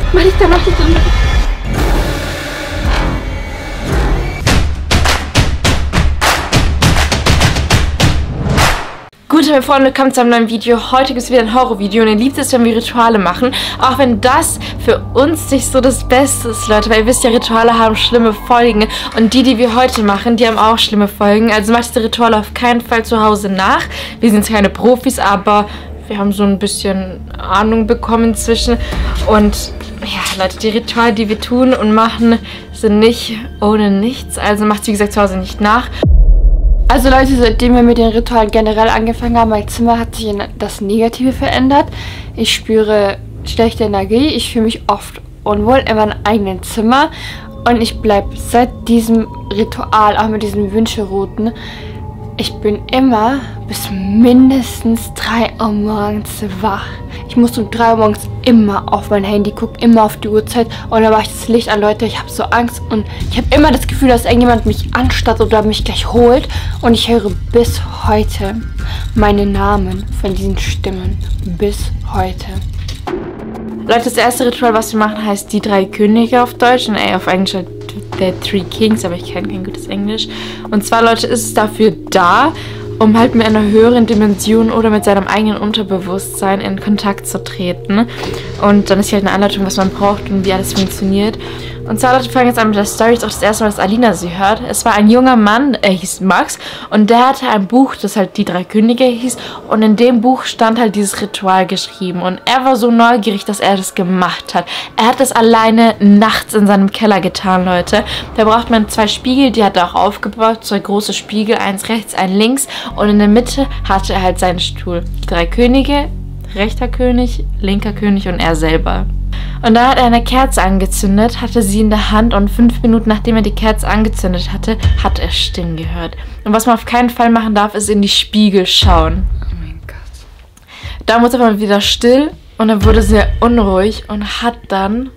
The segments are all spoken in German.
Mach dich da, mach dich da. Gut, meine Freunde, willkommen zu einem neuen Video. Heute gibt es wieder ein Horrorvideo und ihr liebt es, wenn wir Rituale machen. Auch wenn das für uns nicht so das Beste ist, Leute. Weil ihr wisst ja, Rituale haben schlimme Folgen. Und die wir heute machen, die haben auch schlimme Folgen. Also macht diese Rituale auf keinen Fall zu Hause nach. Wir sind keine Profis, aber wir haben so ein bisschen Ahnung bekommen inzwischen. Und ja, Leute, die Rituale, die wir tun und machen, sind nicht ohne nichts. Also macht es, wie gesagt, zu Hause nicht nach. Also Leute, seitdem wir mit den Ritualen generell angefangen haben, mein Zimmer hat sich in das Negative verändert. Ich spüre schlechte Energie, ich fühle mich oft unwohl in meinem eigenen Zimmer. Und ich bleibe seit diesem Ritual, auch mit diesen Wünscherouten, ich bin immer bis mindestens 3 Uhr morgens wach. Ich muss um 3 Uhr morgens immer auf mein Handy gucken, immer auf die Uhrzeit. Und dann mache ich das Licht an, Leute. Ich habe so Angst und ich habe immer das Gefühl, dass irgendjemand mich anstarrt oder mich gleich holt. Und ich höre bis heute meine Namen von diesen Stimmen. Bis heute. Leute, das erste Ritual, was wir machen, heißt die 3 Könige auf Deutsch. Und auf Englisch halt The Three Kings, aber ich kenne kein gutes Englisch. Und zwar, Leute, ist es dafür da, um halt mit einer höheren Dimension oder mit seinem eigenen Unterbewusstsein in Kontakt zu treten. Und dann ist hier halt eine Anleitung, was man braucht und wie alles funktioniert. Und zwar, Leute, fangen jetzt an mit der Story. Das ist auch das erste Mal, dass Alina sie hört. Es war ein junger Mann, er hieß Max. Und der hatte ein Buch, das halt die 3 Könige hieß. Und in dem Buch stand halt dieses Ritual geschrieben. Und er war so neugierig, dass er das gemacht hat. Er hat das alleine nachts in seinem Keller getan, Leute. Da braucht man 2 Spiegel, die hat er auch aufgebaut. 2 große Spiegel, eins rechts, ein links. Und in der Mitte hatte er halt seinen Stuhl. Die 3 Könige, rechter König, linker König und er selber. Und dann hat er eine Kerze angezündet, hatte sie in der Hand und 5 Minuten nachdem er die Kerze angezündet hatte, hat er Stimmen gehört. Und was man auf keinen Fall machen darf, ist in die Spiegel schauen. Oh mein Gott. Da wurde er mal wieder still und er wurde sehr unruhig und hat dann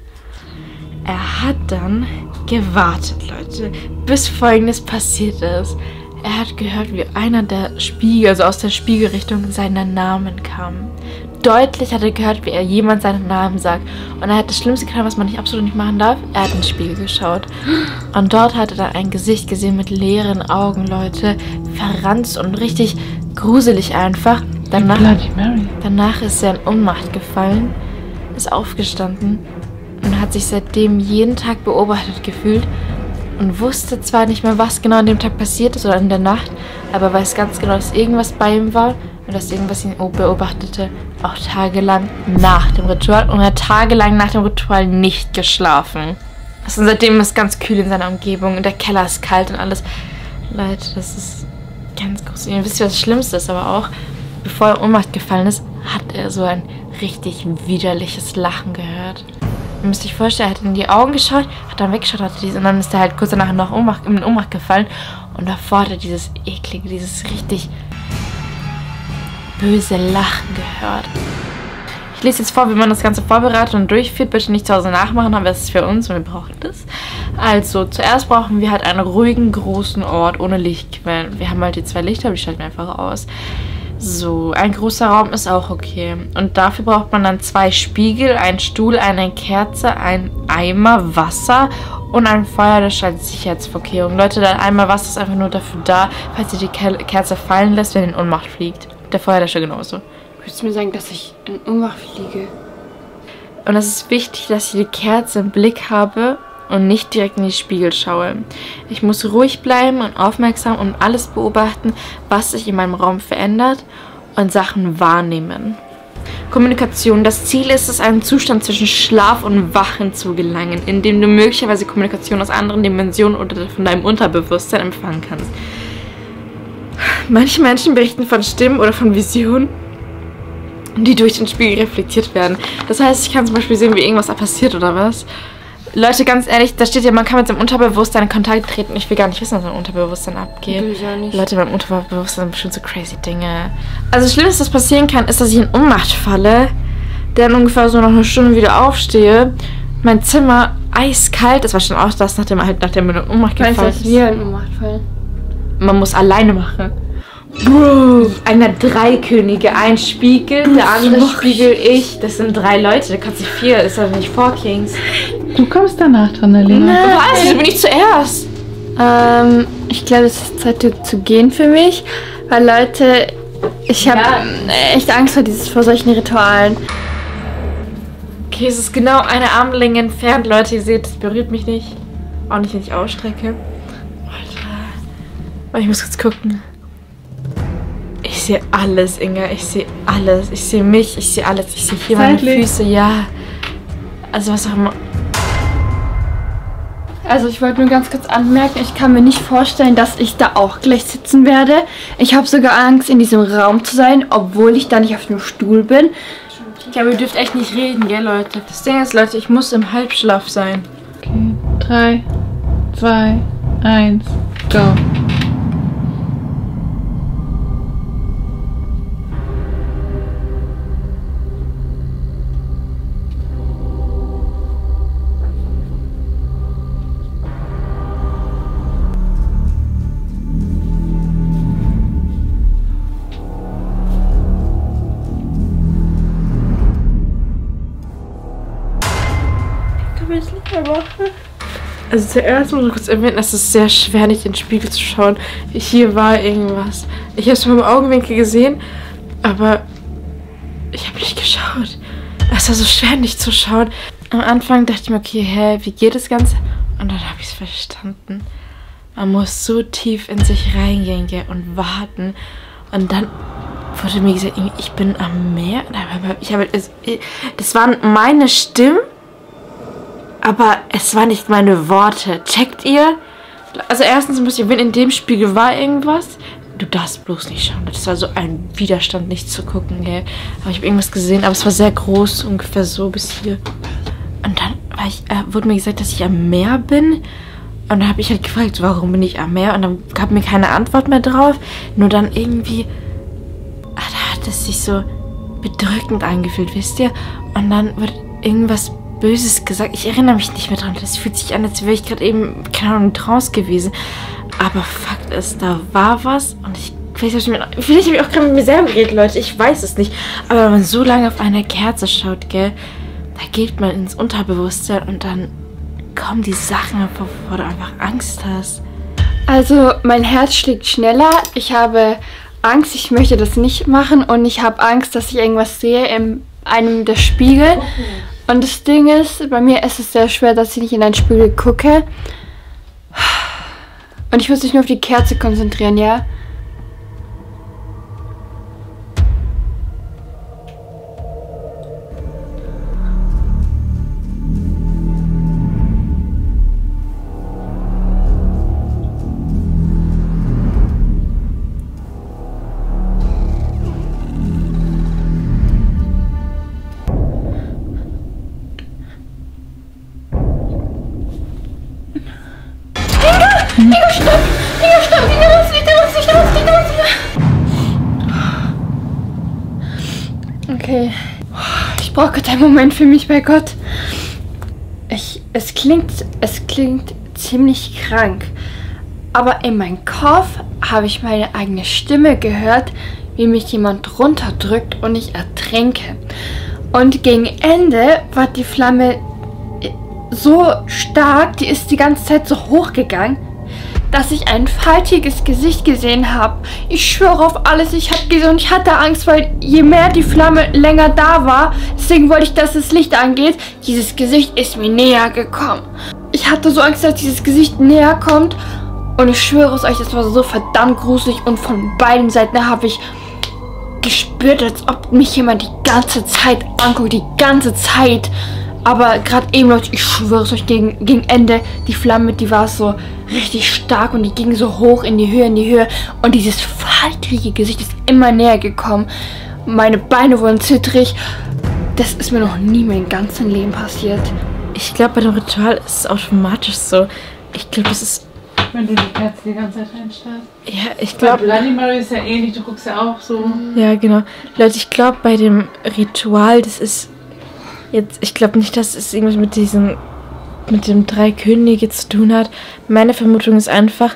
gewartet, Leute, bis Folgendes passiert ist. Er hat gehört, wie einer der Spiegel, also aus der Spiegelrichtung, seinen Namen kam. Deutlich hat er gehört, wie jemand seinen Namen sagt. Und er hat das Schlimmste getan, was man absolut nicht machen darf. Er hat in den Spiegel geschaut. Und dort hat er dann ein Gesicht gesehen mit leeren Augen, Leute. Verranzt und richtig gruselig einfach. Danach ist er in Ohnmacht gefallen, ist aufgestanden und hat sich seitdem jeden Tag beobachtet gefühlt. Und wusste zwar nicht mehr, was genau an dem Tag passiert ist oder in der Nacht, aber weiß ganz genau, dass irgendwas bei ihm war und dass irgendwas ihn beobachtete, auch tagelang nach dem Ritual. Und er hat tagelang nach dem Ritual nicht geschlafen. Also seitdem ist es ganz kühl in seiner Umgebung und der Keller ist kalt und alles. Leute, das ist ganz groß. Ihr wisst, was das Schlimmste ist, aber auch, bevor er in Ohnmacht gefallen ist, hat er so ein richtig widerliches Lachen gehört. Ihr müsst euch vorstellen, er hat in die Augen geschaut, hat dann weggeschaut, und dann ist er halt kurz danach noch in Ohnmacht gefallen. Und davor hat er dieses eklige, dieses richtig böse Lachen gehört. Ich lese jetzt vor, wie man das Ganze vorbereitet und durchführt. Bitte nicht zu Hause nachmachen, aber es ist für uns und wir brauchen das. Also, zuerst brauchen wir halt einen ruhigen, großen Ort ohne Lichtquellen. Wir haben halt die 2 Lichter, aber die schalten wir einfach aus. So, ein großer Raum ist auch okay. Und dafür braucht man dann 2 Spiegel, einen Stuhl, eine Kerze, einen Eimer Wasser und ein Feuerlöscher als Sicherheitsvorkehrung. Leute, der Eimer Wasser ist einfach nur dafür da, falls ihr die Kerze fallen lässt, wenn ihr in Ohnmacht fliegt. Der Feuerlöscher genauso. Willst du mir sagen, dass ich in Ohnmacht fliege? Und es ist wichtig, dass ich die Kerze im Blick habe und nicht direkt in die Spiegel schaue. Ich muss ruhig bleiben und aufmerksam und alles beobachten, was sich in meinem Raum verändert und Sachen wahrnehmen. Kommunikation. Das Ziel ist es, einen Zustand zwischen Schlaf und Wachen zu gelangen, in dem du möglicherweise Kommunikation aus anderen Dimensionen oder von deinem Unterbewusstsein empfangen kannst. Manche Menschen berichten von Stimmen oder von Visionen, die durch den Spiegel reflektiert werden. Das heißt, ich kann zum Beispiel sehen, wie irgendwas passiert oder was. Leute, ganz ehrlich, da steht ja, man kann mit seinem Unterbewusstsein in Kontakt treten. Ich will gar nicht wissen, was mit meinem Unterbewusstsein abgeht. Will ich auch nicht. Leute, beim Unterbewusstsein sind bestimmt so crazy Dinge. Also das Schlimmste, was passieren kann, ist, dass ich in Ohnmacht falle, dann ungefähr so nach einer Stunde wieder aufstehe, mein Zimmer eiskalt ist, war schon auch das, nachdem man in Ohnmacht gefallen ist. Meinst du, dass wir in Ohnmacht fallen? Man muss alleine machen. Bro. Einer 3 Könige, ein Spiegel, der andere Spiegel ich. Das sind 3 Leute, da kannst du 4, ist aber nicht 4 Kings. Du kommst danach dran, Alina. Was? Wieso bin ich zuerst? Ich glaube, es ist Zeit zu gehen für mich, weil Leute, ich habe echt Angst vor solchen Ritualen. Okay, es ist genau eine Armlänge entfernt, Leute. Ihr seht, es berührt mich nicht. Auch nicht, wenn ich ausstrecke. Alter. Ich muss kurz gucken. Ich sehe alles, Inga. Ich sehe alles. Ich sehe mich. Ich sehe alles. Ich sehe hier meine Füße. Ja. Also was auch immer. Also ich wollte nur ganz kurz anmerken, ich kann mir nicht vorstellen, dass ich da auch gleich sitzen werde. Ich habe sogar Angst, in diesem Raum zu sein, obwohl ich da nicht auf dem Stuhl bin. Ich glaube, ihr dürft echt nicht reden, gell, Leute? Das Ding ist, Leute, ich muss im Halbschlaf sein. Okay, 3, 2, 1, go. Also zuerst muss ich kurz erwähnen, es ist sehr schwer, nicht in den Spiegel zu schauen. Hier war irgendwas. Ich habe es mit meinem Augenwinkel gesehen, aber ich habe nicht geschaut. Es war so schwer, nicht zu schauen. Am Anfang dachte ich mir, okay, hä, wie geht das Ganze? Und dann habe ich es verstanden. Man muss so tief in sich reingehen und warten. Und dann wurde mir gesagt, ich bin am Meer. Das waren meine Stimmen. Aber es waren nicht meine Worte. Checkt ihr? Also erstens muss ich, wenn in dem Spiegel war irgendwas, du darfst bloß nicht schauen. Das war so ein Widerstand, nicht zu gucken, gell. Aber ich habe irgendwas gesehen, aber es war sehr groß, ungefähr so bis hier. Und dann wurde mir gesagt, dass ich am Meer bin. Und dann habe ich halt gefragt, warum bin ich am Meer? Und dann gab mir keine Antwort mehr drauf. Nur dann irgendwie, da hat es sich so bedrückend angefühlt, wisst ihr? Und dann wird irgendwas Böses gesagt. Ich erinnere mich nicht mehr dran. Das fühlt sich an, als wäre ich gerade eben, keine Ahnung, in Trance gewesen. Aber Fakt ist, da war was. Und vielleicht habe ich auch gerade mit mir selber geredet, Leute. Ich weiß es nicht. Aber wenn man so lange auf eine Kerze schaut, gell, da geht man ins Unterbewusstsein und dann kommen die Sachen, wovor du einfach Angst hast. Also mein Herz schlägt schneller. Ich habe Angst, ich möchte das nicht machen. Und ich habe Angst, dass ich irgendwas sehe in einem der Spiegel. Und das Ding ist, bei mir ist es sehr schwer, dass ich nicht in einen Spiegel gucke. Und ich muss mich nur auf die Kerze konzentrieren, ja? Okay. Ich brauche gerade einen Moment für mich, bei Gott. Es klingt ziemlich krank. Aber in meinem Kopf habe ich meine eigene Stimme gehört, wie mich jemand runterdrückt und ich ertrinke. Und gegen Ende war die Flamme so stark, die ist die ganze Zeit so hochgegangen, dass ich ein faltiges Gesicht gesehen habe. Ich schwöre auf alles, ich habe gesehen und ich hatte Angst, weil je mehr die Flamme länger da war, deswegen wollte ich, dass das Licht angeht, dieses Gesicht ist mir näher gekommen. Ich hatte so Angst, dass dieses Gesicht näher kommt und ich schwöre es euch, das war so verdammt gruselig und von beiden Seiten habe ich gespürt, als ob mich jemand die ganze Zeit anguckt, die ganze Zeit. Aber gerade eben, Leute, ich schwöre es euch, gegen Ende, die Flamme, die war so richtig stark und die ging so hoch in die Höhe. Und dieses faltige Gesicht ist immer näher gekommen. Meine Beine wurden zittrig. Das ist mir noch nie mein ganzes Leben passiert. Ich glaube, bei dem Ritual ist es automatisch so. Ich glaube, das ist... Wenn du die Kerze die ganze Zeit reinstarrst. Ja, ich glaube... Bloody ist ja ähnlich, du guckst ja auch so. Ja, genau. Leute, ich glaube, bei dem Ritual, das ist... Jetzt, ich glaube nicht, dass es irgendwas mit dem 3 Könige zu tun hat. Meine Vermutung ist einfach,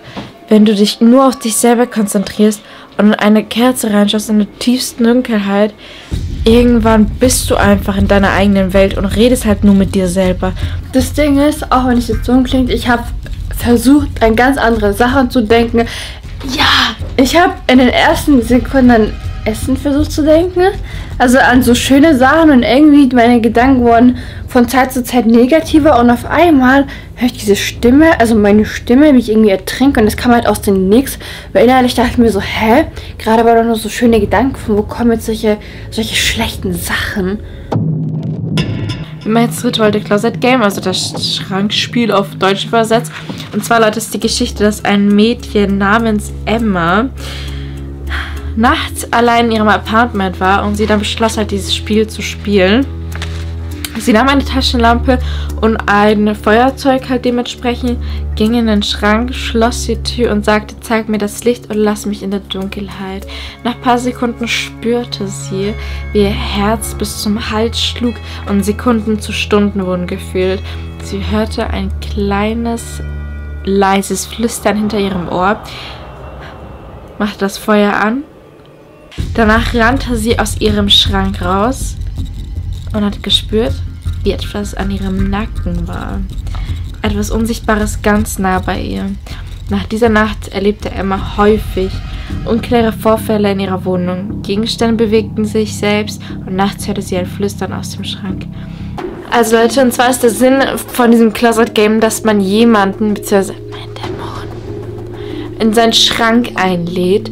wenn du dich nur auf dich selber konzentrierst und in eine Kerze reinschaust, in der tiefsten Dunkelheit, irgendwann bist du einfach in deiner eigenen Welt und redest halt nur mit dir selber. Das Ding ist, auch wenn es jetzt so klingt, ich habe versucht, an ganz andere Sachen zu denken. Ja, ich habe in den ersten Sekunden an Essen versucht zu denken. Also an so schöne Sachen und irgendwie meine Gedanken wurden von Zeit zu Zeit negativer und auf einmal höre ich diese Stimme, also meine Stimme, mich irgendwie ertrinkt und das kam halt aus dem Nix. Weil innerlich dachte ich mir so, hä? Gerade war doch nur so schöne Gedanken, von wo kommen jetzt solche schlechten Sachen? Wir machen jetzt Ritual the Closet Game, also das Schrankspiel auf Deutsch übersetzt. Und zwar, Leute, ist die Geschichte, dass ein Mädchen namens Emma nachts allein in ihrem Apartment war und sie dann beschloss halt, dieses Spiel zu spielen. Sie nahm eine Taschenlampe und ein Feuerzeug halt dementsprechend, ging in den Schrank, schloss die Tür und sagte, zeig mir das Licht und lass mich in der Dunkelheit. Nach ein paar Sekunden spürte sie, wie ihr Herz bis zum Hals schlug und Sekunden zu Stunden wurden gefühlt. Sie hörte ein kleines, leises Flüstern hinter ihrem Ohr, machte das Feuer an. Danach rannte sie aus ihrem Schrank raus und hat gespürt, wie etwas an ihrem Nacken war. Etwas Unsichtbares ganz nah bei ihr. Nach dieser Nacht erlebte Emma häufig unklare Vorfälle in ihrer Wohnung. Gegenstände bewegten sich selbst und nachts hörte sie ein Flüstern aus dem Schrank. Also Leute, und zwar ist der Sinn von diesem Closet Game, dass man jemanden, beziehungsweise einen Dämon, in seinen Schrank einlädt.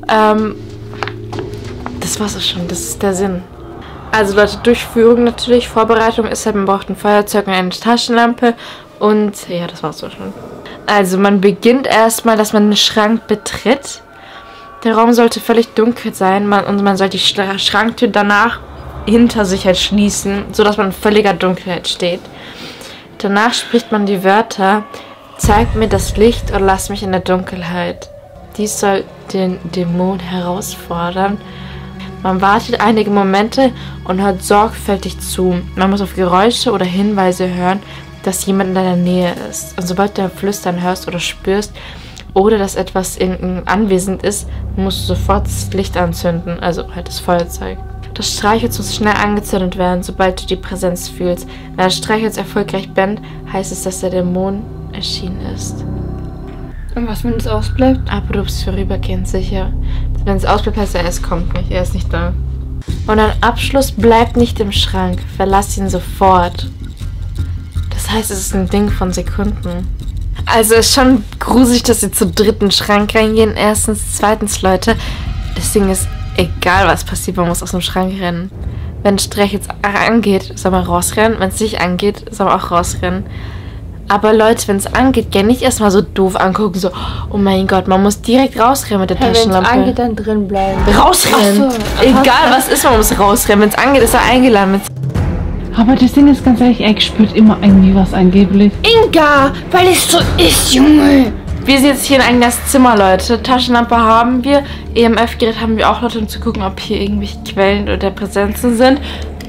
Das war's auch schon, das ist der Sinn. Also Leute, Durchführung natürlich, Vorbereitung ist halt, man braucht ein Feuerzeug und eine Taschenlampe und ja, das war's auch schon. Also man beginnt erstmal, dass man den Schrank betritt. Der Raum sollte völlig dunkel sein und man sollte die Schranktür danach hinter sich halt schließen, sodass man in völliger Dunkelheit steht. Danach spricht man die Wörter, zeig mir das Licht und lass mich in der Dunkelheit. Dies soll den Dämon herausfordern. Man wartet einige Momente und hört sorgfältig zu. Man muss auf Geräusche oder Hinweise hören, dass jemand in deiner Nähe ist. Und sobald du ein Flüstern hörst oder spürst oder dass etwas anwesend ist, musst du sofort das Licht anzünden, also halt das Feuerzeug. Das Streichholz muss schnell angezündet werden, sobald du die Präsenz fühlst. Wenn das Streichholz erfolgreich brennt, heißt es, dass der Dämon erschienen ist. Und was, wenn es ausbleibt? Aber du bist vorübergehend sicher. Wenn es ausbleibt, heißt er, es kommt nicht, er ist nicht da. Und ein Abschluss bleibt nicht im Schrank, verlass ihn sofort. Das heißt, es ist ein Ding von Sekunden. Also es ist schon gruselig, dass sie zum dritten Schrank reingehen. Erstens, zweitens, Leute, das Ding ist, egal was passiert, man muss aus dem Schrank rennen. Wenn ein Streich jetzt angeht, soll man rausrennen. Wenn es nicht angeht, soll man auch rausrennen. Aber Leute, wenn es angeht, gerne nicht erstmal so doof angucken, so, oh mein Gott, man muss direkt rausrennen mit der Taschenlampe. Wenn es angeht, dann drin bleiben. Rausrennen! So, egal was ist, man muss rausrennen. Wenn es angeht, ist er eingeladen. Aber das Ding ist ganz ehrlich, Egg spürt immer irgendwie was angeblich. Inga, weil es so ist, Junge. Wir sind jetzt hier in Agnes Zimmer, Leute. Taschenlampe haben wir. EMF-Gerät haben wir auch, Leute, um zu gucken, ob hier irgendwelche Quellen oder Präsenzen sind.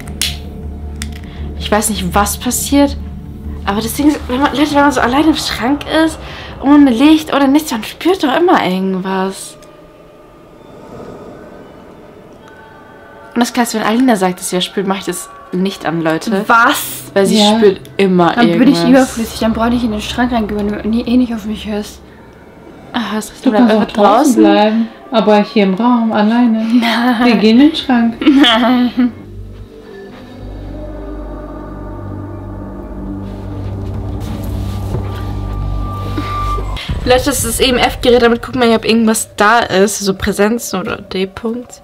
Ich weiß nicht, was passiert. Aber das Ding ist, wenn man so allein im Schrank ist, ohne Licht oder nichts, man spürt doch immer irgendwas. Und das Klasse, wenn Alina sagt, dass sie ja spürt, mache ich das nicht an, Leute. Was? Weil sie spürt immer dann irgendwas. Dann bin ich überflüssig, dann brauche ich in den Schrank reingehen, wenn du nicht auf mich hörst. Ach, hörst Du kannst auch draußen bleiben, aber hier im Raum alleine. Wir gehen in den Schrank. Leute, das ist das EMF-Gerät, damit guckt man ja, ob irgendwas da ist. So Präsenzen oder D-Punkt.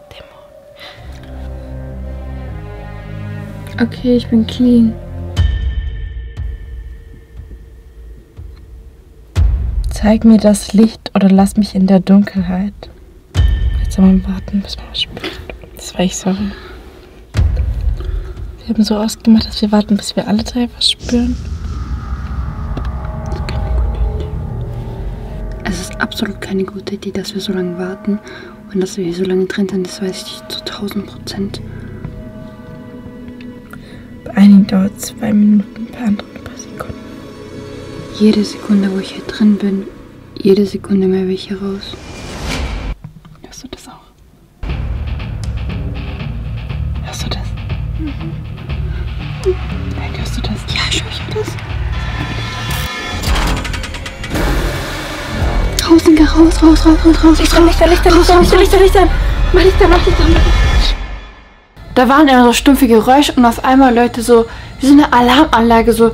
Okay, ich bin clean. Zeig mir das Licht oder lass mich in der Dunkelheit. Jetzt soll man warten, bis man was spürt. Das war ich, sorry. Wir haben so ausgemacht, dass wir warten, bis wir alle drei was spüren. Es ist absolut keine gute Idee, dass wir so lange warten und dass wir hier so lange drin sind, das weiß ich zu 1000%. Bei einigen dauert es 2 Minuten, bei anderen ein paar Sekunden. Jede Sekunde, wo ich hier drin bin, jede Sekunde mehr welche raus. Hörst du das auch? Hörst du das? Hey, hörst du das? Ja, ich höre das. Draußen, raus. Ich kann Lichter. Mach Lichter. Da waren immer so stumpfe Geräusche und auf einmal Leute so, wie so eine Alarmanlage, so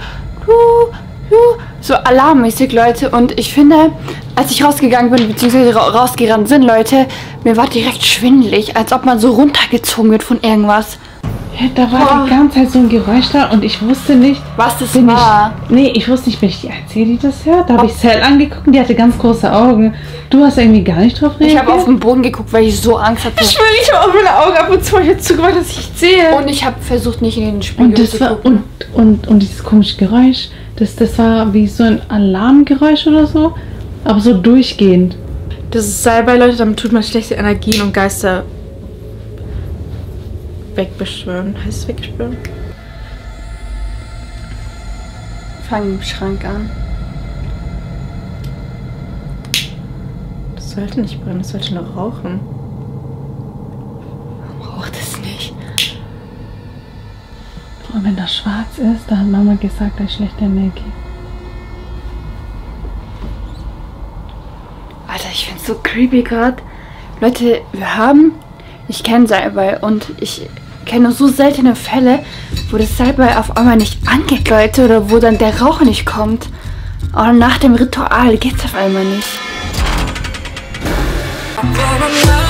alarmmäßig, Leute. Und ich finde, als ich rausgegangen bin, beziehungsweise rausgerannt sind, Leute, mir war direkt schwindelig, als ob man so runtergezogen wird von irgendwas. Ja, da war die ganze Zeit so ein Geräusch da und ich wusste nicht, was das war. Ich wusste nicht, bin ich die Einzige, die das hört? Da habe ich Cell angeguckt und die hatte ganz große Augen. Du hast irgendwie gar nicht drauf reagiert? Ich habe auf den Boden geguckt, weil ich so Angst hatte. Ich schwöre, ich habe auch meine Augen ab und zu mal zugemacht, dass ich nicht sehe. Und ich habe versucht, nicht in den Spiegel zu gucken. Und dieses komische Geräusch, das war wie so ein Alarmgeräusch oder so, aber so durchgehend. Das ist Salbei, Leute, damit tut man schlechte Energien und Geister wegbeschwören. Heißt es wegbeschwören? Fang im Schrank an. Das sollte nicht brennen, das sollte nur rauchen. Warum raucht es nicht? Und wenn das schwarz ist, da hat Mama gesagt, da ist schlechte Energie. Alter, ich find's so creepy gerade. Leute, ich kenne Salbei und ich kenne so seltene Fälle, wo das Salbei auf einmal nicht angeht, Leute, oder wo dann der Rauch nicht kommt. Aber nach dem Ritual geht's auf einmal nicht.